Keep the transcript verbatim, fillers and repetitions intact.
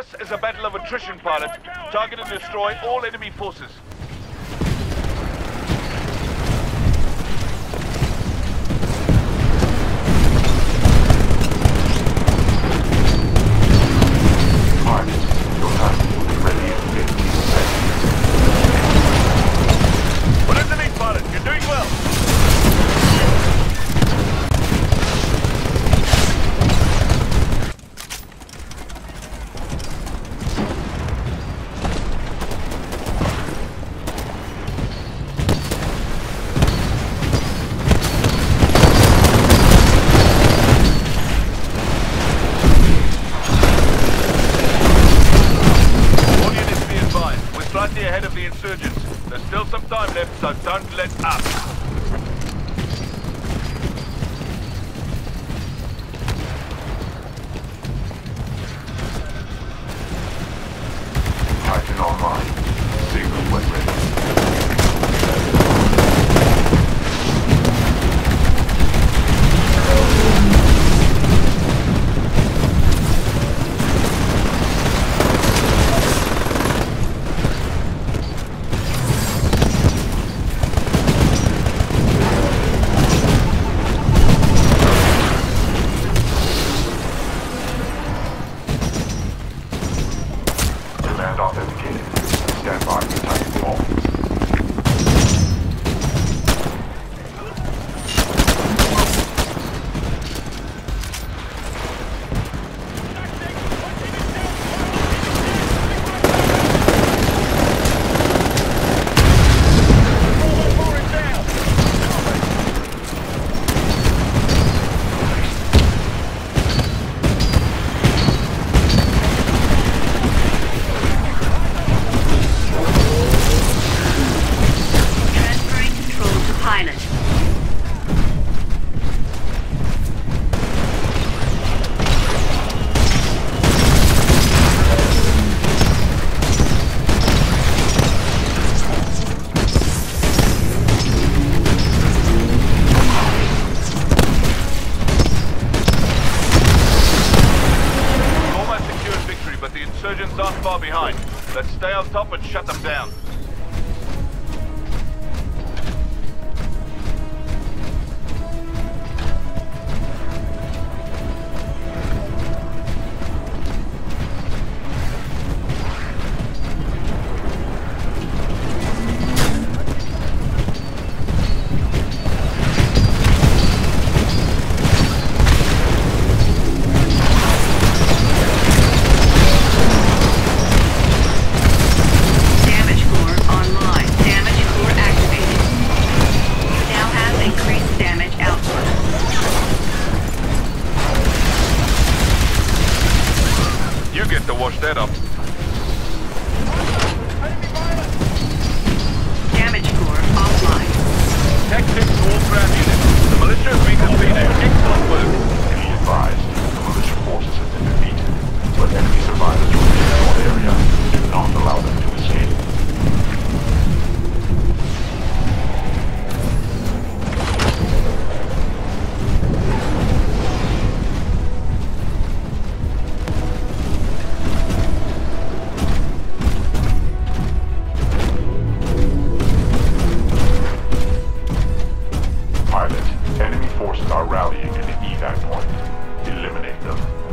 This is a battle of attrition, pilot. Target and destroy all enemy forces. Slightly ahead of the insurgents. There's still some time left, so don't let up. Titan online. Signal when ready. Authenticated. Stand by for Titanfall. Insurgents aren't far behind. Let's stay on top and shut them down. Get to wash that up. Damage core offline. Tactics to all ground units. The militia has been defeated. Excellent work. Be advised, the militia forces have been defeated. But enemy survivors within your area. Do not allow them to escape. Enemy forces are rallying at the evac point. Eliminate them.